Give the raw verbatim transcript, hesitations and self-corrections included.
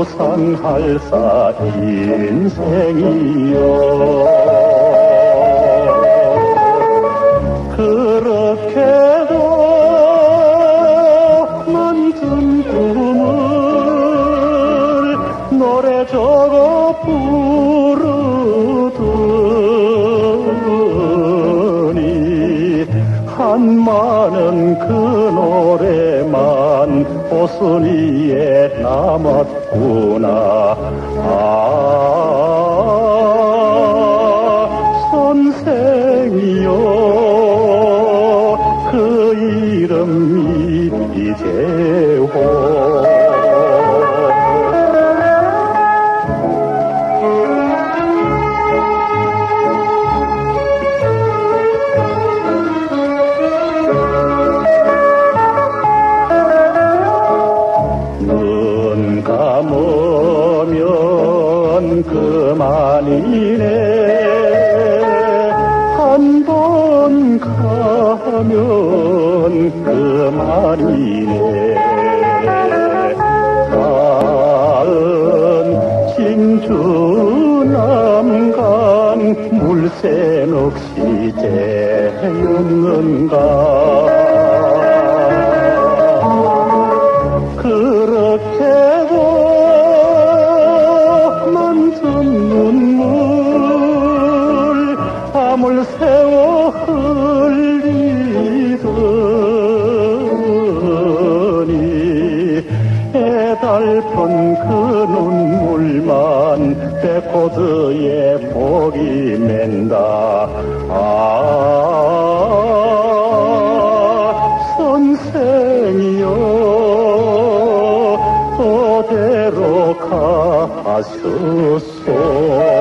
무상할사 인생이여. 그렇게도 만든 꿈을 노래 적어 부르더니 한 많은 그 노래만 보순이에 남았구나. 아, 선생이여, 그 이름이 이재호. 눈 감으면 그만이네. 한 번 가면 그만이네. 가은 진주 남간 물새 넋이 재였는가. 그렇게도 만든 눈물 밤을 새워 흘리더니 애달픈 그 눈물만 레코드에 복이 맨다. 아, 선생이여, 그대로 가셨소.